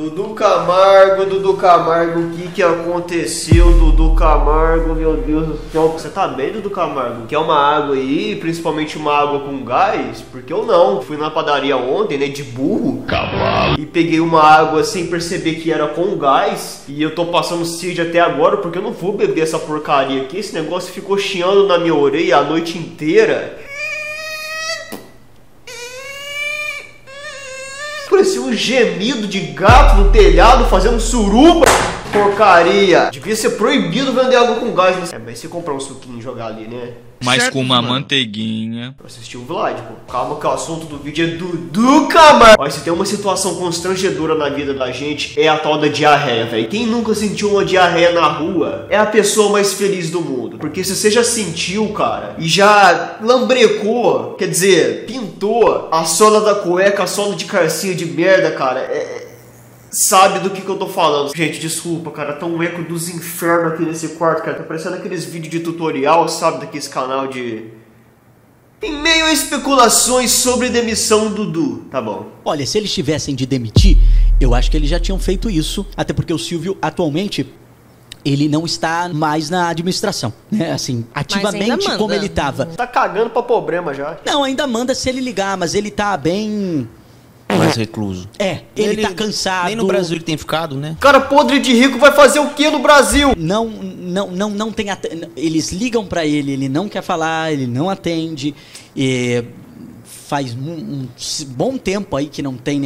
Dudu Camargo, o que aconteceu, Dudu Camargo, meu Deus do céu. Você tá bem, Dudu Camargo? Quer uma água aí, principalmente uma água com gás? Porque eu não. Fui na padaria ontem, né, de burro. Cavalo. E peguei uma água sem perceber que era com gás. E eu tô passando sede até agora, porque eu não vou beber essa porcaria aqui. Esse negócio ficou chiando na minha orelha a noite inteira. Parecia um gemido de gato no telhado fazendo suruba. Porcaria. Devia ser proibido vender água com gás. Mas se comprar um suquinho e jogar ali, né? Mas certo, com uma mano. manteiguinha. Pra assistir o Vlad, pô. Calma que o assunto do vídeo é Dudu Camargo. Mas se tem uma situação constrangedora na vida da gente, é a tal da diarreia, velho. Quem nunca sentiu uma diarreia na rua é a pessoa mais feliz do mundo. Porque se você já sentiu, cara, e já lambrecou, quer dizer, pintou a sola da cueca, a sola de calcinha de merda, cara, sabe do que eu tô falando. Gente, desculpa, cara, tá um eco dos infernos aqui nesse quarto, cara. Tá parecendo aqueles vídeos de tutorial, sabe, daquele canal de... Em meio a especulações sobre demissão do Dudu. Tá bom. Olha, se eles tivessem de demitir, eu acho que eles já tinham feito isso. Até porque o Silvio, atualmente, ele não está mais na administração, né? Assim, ativamente como ele tava. Tá cagando pra problema já. Não, ainda manda se ele ligar, mas ele tá bem... mais recluso. Ele tá cansado. Nem no Brasil ele tem ficado, né? Cara podre de rico vai fazer o que no Brasil? Não tem... Eles ligam pra ele, ele não quer falar, ele não atende. Faz um bom tempo aí que não tem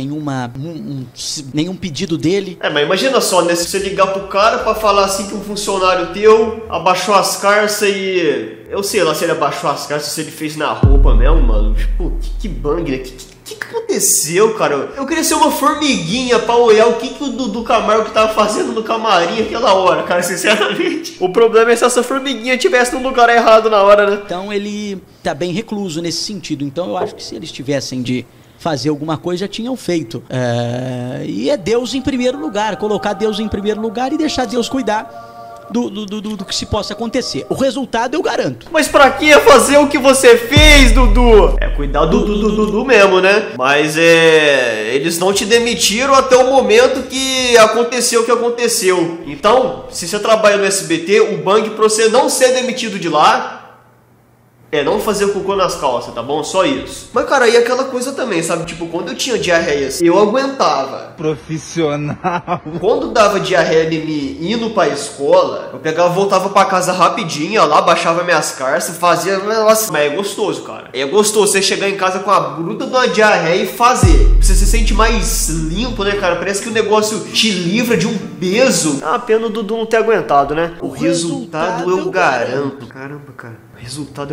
nenhum pedido dele. Mas imagina só, né? Se você ligar pro cara pra falar assim que um funcionário teu abaixou as carças e... Eu sei lá se ele abaixou as carças, se ele fez na roupa mesmo, mano. Tipo, que bang, né? O que aconteceu, cara? Eu queria ser uma formiguinha pra olhar o que o Dudu Camargo tava fazendo no camarim aquela hora, cara, sinceramente. O problema é se essa formiguinha estivesse no lugar errado na hora, né? Então ele tá bem recluso nesse sentido. Então eu acho que se eles tivessem de fazer alguma coisa, já tinham feito. E é Deus em primeiro lugar. Colocar Deus em primeiro lugar e deixar Deus cuidar do que se possa acontecer. O resultado eu garanto. Mas pra que fazer o que você fez, Dudu? Cuidar do Dudu mesmo, né? Mas eles não te demitiram até o momento que aconteceu o que aconteceu. Então, se você trabalha no SBT, o bang pra você não ser demitido de lá não fazer cocô nas calças, tá bom? Só isso. Mas, cara, aí aquela coisa também, sabe? Tipo, quando eu tinha diarreia, eu aguentava. Profissional. Quando dava diarreia em mim indo pra escola, eu pegava, voltava pra casa rapidinho, ia lá, baixava minhas carças, fazia... Nossa, mas é gostoso, cara. É gostoso você chegar em casa com a bruta de uma diarreia e fazer. Você se sente mais limpo, né, cara? Parece que o negócio te livra de um peso. É uma pena o Dudu não ter aguentado, né? O resultado eu garanto. Caramba, cara. O resultado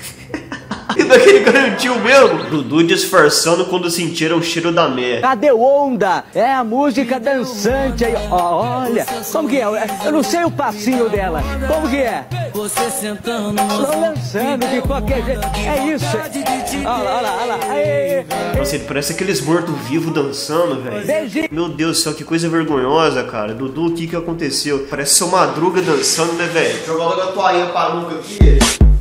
E daquele garantiu mesmo. Dudu disfarçando quando sentiram o cheiro da merda. Cadê Onda? É a música dançante aí. Olha, como que é? Eu não sei o passinho dela. Como que é? Você sentando, lançando de qualquer jeito. É isso. Olha lá. Nossa, ele parece aqueles mortos-vivos dançando, velho. Meu Deus do céu, que coisa vergonhosa, cara. Dudu, o que aconteceu? Parece seu Madruga dançando, né, velho? Joga logo a toalhinha pra nuca aqui.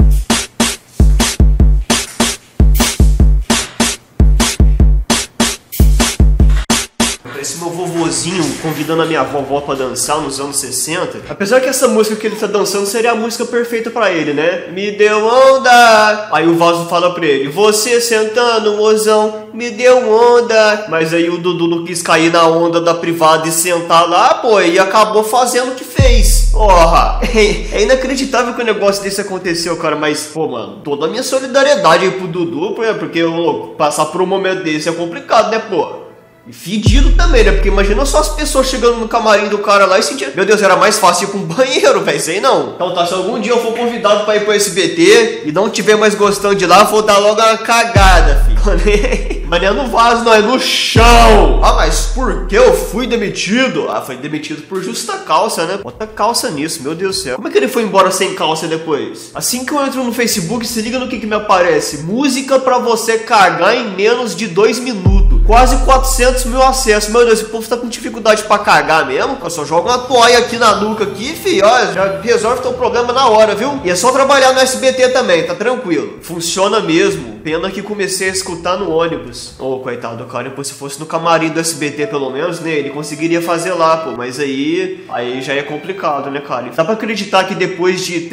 Esse meu vovozinho convidando a minha vovó pra dançar nos anos 60. Apesar que essa música que ele tá dançando seria a música perfeita pra ele, né? Me deu onda. Aí o Vaso fala pra ele: você sentando, mozão, me deu onda. Mas aí o Dudu não quis cair na onda da privada e sentar lá, pô, e acabou fazendo o que fez. Porra, é inacreditável que um negócio desse aconteceu, cara. Mas, pô, mano, toda a minha solidariedade aí pro Dudu, porque passar por um momento desse é complicado, né, pô? E fedido também, né? Porque imagina só as pessoas chegando no camarim do cara lá e sentindo... Meu Deus, era mais fácil ir pra um banheiro, velho. Sei não. Então tá, se algum dia eu for convidado pra ir pro SBT e não tiver mais gostando de lá, vou dar logo uma cagada, filho. Mas não é no vaso, não. É no chão. Ah, mas por que eu fui demitido? Ah, foi demitido por justa causa, né? Bota calça nisso, meu Deus do céu. Como é que ele foi embora sem calça depois? Assim que eu entro no Facebook, se liga no que me aparece. Música pra você cagar em menos de 2 minutos. Quase 400 mil acessos. Meu Deus, esse povo tá com dificuldade pra cagar mesmo. Eu só joga uma toalha aqui na nuca aqui, filho. Ó, já resolve teu problema na hora, viu? E é só trabalhar no SBT também, tá tranquilo. Funciona mesmo. Pena que comecei a escutar no ônibus. Ô, coitado do cara, depois se fosse no camarim do SBT pelo menos, né, ele conseguiria fazer lá, pô. Mas aí já é complicado, né, cara? Dá pra acreditar que depois de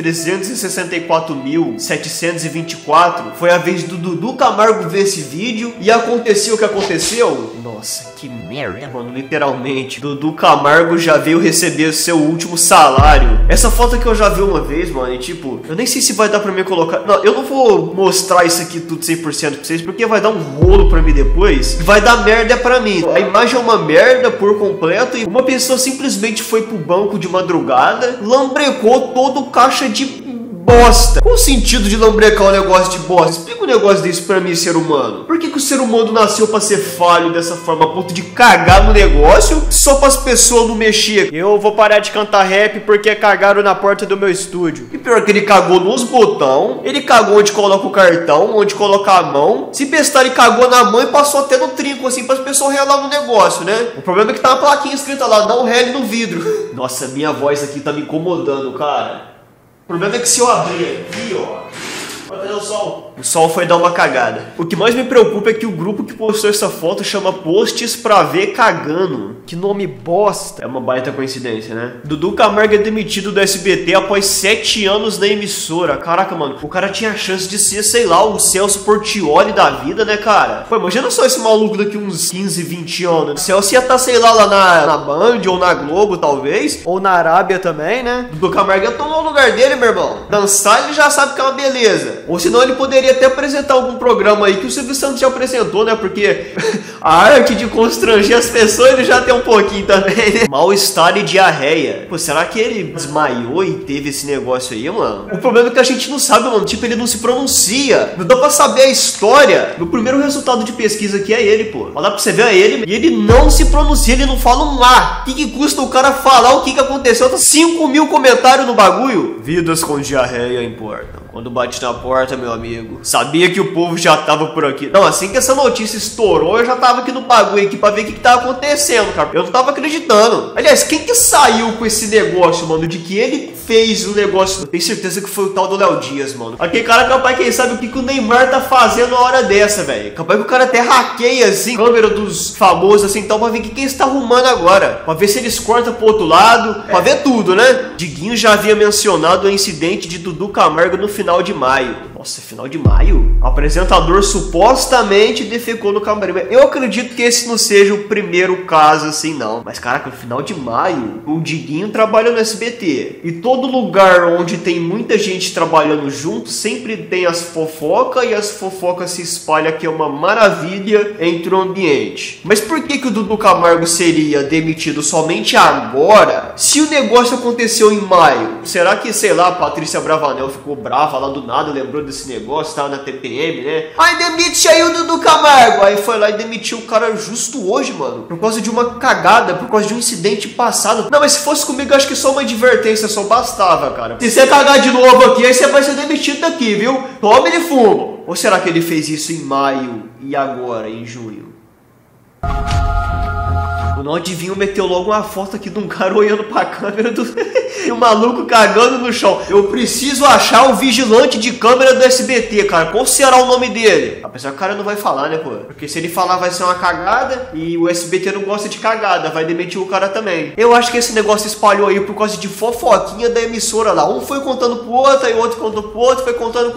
364.724 foi a vez do Dudu Camargo ver esse vídeo e aconteceu o que aconteceu? Nossa, que merda, mano, literalmente. Dudu Camargo já veio receber seu último salário. Essa foto que eu já vi uma vez, mano, e tipo, eu nem sei se vai dar pra mim colocar. Não, eu não vou mostrar isso aqui tudo 100% pra vocês, porque vai dar um rolo pra mim depois. Vai dar merda pra mim. A imagem é uma merda por completo e uma pessoa simplesmente foi pro banco de madrugada, lambrecou todo o caixa de bosta. Qual o sentido de lambrecar um negócio de bosta? Explica um negócio desse pra mim, ser humano. Por que o ser humano nasceu pra ser falho dessa forma, a ponto de cagar no negócio só para as pessoas não mexer? Eu vou parar de cantar rap porque cagaram na porta do meu estúdio. E pior que ele cagou nos botão, ele cagou onde coloca o cartão, onde coloca a mão. Se bestar, ele cagou na mão e passou até no trinco, assim, para as pessoas relar no negócio, né? O problema é que tá uma plaquinha escrita lá, não rele no vidro. Nossa, minha voz aqui tá me incomodando, cara. O problema é que se eu abrir aqui, ó... Cadê o sol? O sol foi dar uma cagada. O que mais me preocupa é que o grupo que postou essa foto chama Posts Pra Ver Cagando. Que nome bosta. É uma baita coincidência, né? Dudu Camargo é demitido do SBT após 7 anos na emissora. Caraca, mano. O cara tinha a chance de ser, sei lá, o Celso Portiolli da vida, né, cara? Pô, imagina só esse maluco daqui uns 15, 20 anos. O Celso ia estar, sei lá na Band ou na Globo, talvez. Ou na Arábia também, né? Dudu Camargo ia tomar o lugar dele, meu irmão. Dançar, ele já sabe que é uma beleza. Ou senão ele poderia até apresentar algum programa aí que o Silvio Santos já apresentou, né? Porque a arte de constranger as pessoas ele já tem um pouquinho também, né? Mal-estar e diarreia. Pô, será que ele desmaiou e teve esse negócio aí, mano? O problema é que a gente não sabe, mano. Tipo, ele não se pronuncia. Não dá pra saber a história. No primeiro resultado de pesquisa aqui é ele, pô. Olha pra você ver, é ele. E ele não se pronuncia, ele não fala um A. O que custa o cara falar o que aconteceu? Tá 5 mil comentários no bagulho. Vidas com diarreia importam. Quando bate na porta, meu amigo, sabia que o povo já tava por aqui. Não, assim que essa notícia estourou, eu já tava aqui no bagulho aqui pra ver o que tava acontecendo, cara. Eu não tava acreditando. Aliás, quem que saiu com esse negócio, mano, de que ele fez o negócio? Eu tenho certeza que foi o tal do Léo Dias, mano. Aquele cara capaz, quem sabe o que o Neymar tá fazendo na hora dessa, velho. Capaz que o cara até hackeia, assim, a câmera dos famosos, assim, então, pra ver o que eles tá arrumando agora. Pra ver se eles cortam pro outro lado, pra ver tudo, né? Diguinho já havia mencionado o incidente de Dudu Camargo no final de maio. Nossa, final de maio? O apresentador supostamente defecou no camarim. Eu acredito que esse não seja o primeiro caso assim, não. Mas, caraca, no final de maio, o Diguinho trabalha no SBT. E todo lugar onde tem muita gente trabalhando junto, sempre tem as fofocas, e as fofocas se espalham, que é uma maravilha entre o ambiente. Mas por que o Dudu Camargo seria demitido somente agora, se o negócio aconteceu em maio? Será que, sei lá, a Patrícia Bravanel ficou brava lá do nada, lembrou desse negócio, tava na TPM, né? Ai, demite aí o Dudu Camargo. Aí foi lá e demitiu o cara justo hoje, mano, por causa de uma cagada, por causa de um incidente passado. Não, mas se fosse comigo, acho que só uma advertência só bastava, cara. Se você cagar de novo aqui, aí você vai ser demitido daqui, viu? Tome de fumo. Ou será que ele fez isso em maio e agora, em junho? O não adivinho meteu logo uma foto aqui de um cara olhando pra câmera do... e o maluco cagando no chão. Eu preciso achar o vigilante de câmera do SBT, cara. Qual será o nome dele? Apesar que o cara não vai falar, né, pô? Porque se ele falar vai ser uma cagada, e o SBT não gosta de cagada, vai demitir o cara também. Eu acho que esse negócio espalhou aí por causa de fofoquinha da emissora lá. Um foi contando pro outro, aí o outro contou pro outro, foi contando.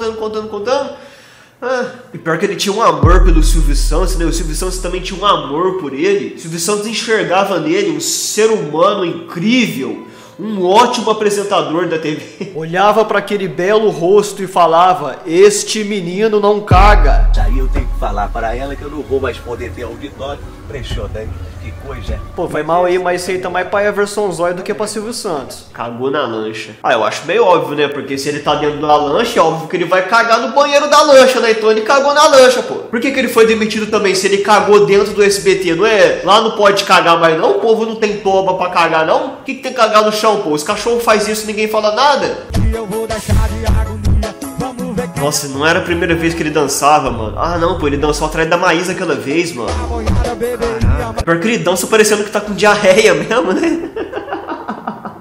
E pior que ele tinha um amor pelo Silvio Santos, né? O Silvio Santos também tinha um amor por ele. O Silvio Santos enxergava nele um ser humano incrível, um ótimo apresentador da TV. Olhava para aquele belo rosto e falava: este menino não caga. Aí eu tenho que falar para ela que eu não vou mais poder ter auditório. Prechou, né? Que coisa. Pô, foi mal aí, mas isso aí tá mais pra Everson Zóio do que pra Silvio Santos. Cagou na lancha. Ah, eu acho meio óbvio, né? Porque se ele tá dentro da lancha, é óbvio que ele vai cagar no banheiro da lancha, né? Então ele cagou na lancha, pô. Por que ele foi demitido também se ele cagou dentro do SBT? Não é? Lá não pode cagar mais não? O povo não tem toba pra cagar não? O que tem que cagar no chão, pô? Os cachorros fazem isso e ninguém fala nada? Nossa, não era a primeira vez que ele dançava, mano. Ah, não, pô, ele dançou atrás da Maísa aquela vez, mano. Pior que ele dança parecendo que tá com diarreia mesmo, né?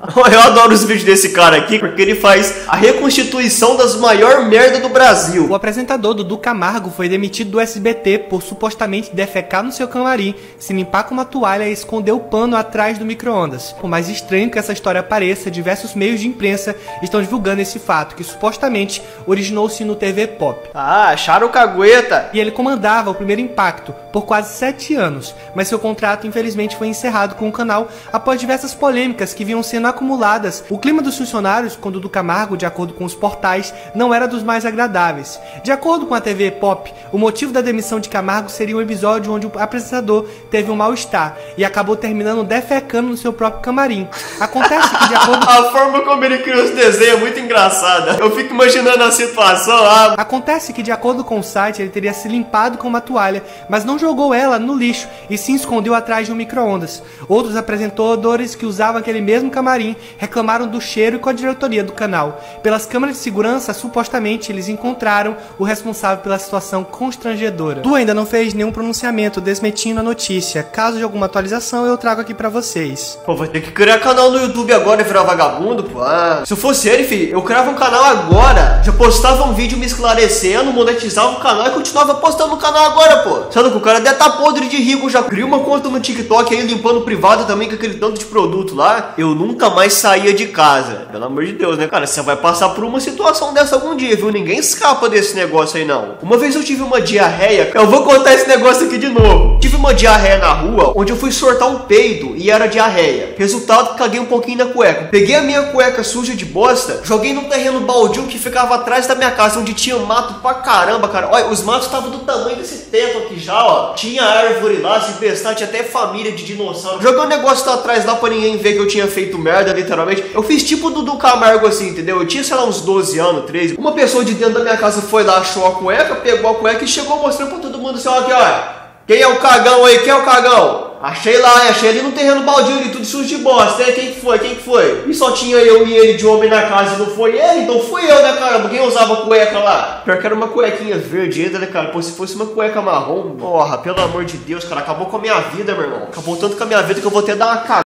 Eu adoro os vídeos desse cara aqui, porque ele faz a reconstituição das maiores merda do Brasil. O apresentador Dudu Camargo foi demitido do SBT por supostamente defecar no seu camarim, se limpar com uma toalha e esconder o pano atrás do micro-ondas. Por mais estranho que essa história pareça, diversos meios de imprensa estão divulgando esse fato, que supostamente originou-se no TV Pop. Ah, acharam o cagueta. E ele comandava o Primeiro Impacto por quase 7 anos, mas seu contrato infelizmente foi encerrado com o canal após diversas polêmicas que vinham sendo acumuladas. O clima dos funcionários com Dudu Camargo, de acordo com os portais, não era dos mais agradáveis. De acordo com a TV Pop, o motivo da demissão de Camargo seria um episódio onde o apresentador teve um mal-estar e acabou terminando defecando no seu próprio camarim. Acontece que de acordo... A forma como ele criou os desenhos é muito engraçada. Eu fico imaginando a situação. Acontece que de acordo com o site, ele teria se limpado com uma toalha, mas não jogou ela no lixo e se escondeu atrás de um micro-ondas. Outros apresentadores que usavam aquele mesmo camarim reclamaram do cheiro e com a diretoria do canal. Pelas câmeras de segurança, supostamente eles encontraram o responsável pela situação constrangedora. Tu ainda não fez nenhum pronunciamento desmentindo a notícia. Caso de alguma atualização, eu trago aqui pra vocês. Pô, vai ter que criar canal no YouTube agora e virar vagabundo, pô. Se eu fosse ele, filho, eu criava um canal agora, já postava um vídeo me esclarecendo, monetizava o canal e continuava postando no canal agora, pô. Sabe que o cara deve estar podre de rico, já cria uma conta no TikTok aí, limpando o privado também com aquele tanto de produto lá. Eu nunca mais saía de casa. Pelo amor de Deus, né, cara? Você vai passar por uma situação dessa algum dia, viu? Ninguém escapa desse negócio aí, não. Uma vez eu tive uma diarreia, eu vou contar esse negócio aqui de novo. Tive uma diarreia na rua, onde eu fui sortar um peido e era diarreia. Resultado, caguei um pouquinho na cueca. Peguei a minha cueca suja de bosta, joguei num terreno baldio que ficava atrás da minha casa, onde tinha mato pra caramba, cara. Olha, os matos estavam do tamanho desse teto aqui já, ó. Tinha árvore lá, se prestar, tinha até família de dinossauro. Joguei um negócio lá atrás lá pra ninguém ver que eu tinha feito merda, literalmente. Eu fiz tipo do Camargo assim, entendeu? Eu tinha, sei lá, uns 12 anos, 13. Uma pessoa de dentro da minha casa foi lá, achou a cueca, pegou a cueca e chegou mostrando pra todo mundo assim, ó, aqui, ó. Quem é o cagão aí? Quem é o cagão? Achei lá, achei ali no terreno baldio, ali, tudo sujo de bosta. Quem que foi? Quem que foi? E só tinha eu e ele de homem na casa e não foi ele? Então fui eu, né, caramba? Quem usava cueca lá? Pior que era uma cuequinha verde ainda, né, cara? Pô, se fosse uma cueca marrom, porra, pelo amor de Deus, cara, acabou com a minha vida, meu irmão. Acabou tanto com a minha vida que eu vou ter que dar uma cagada.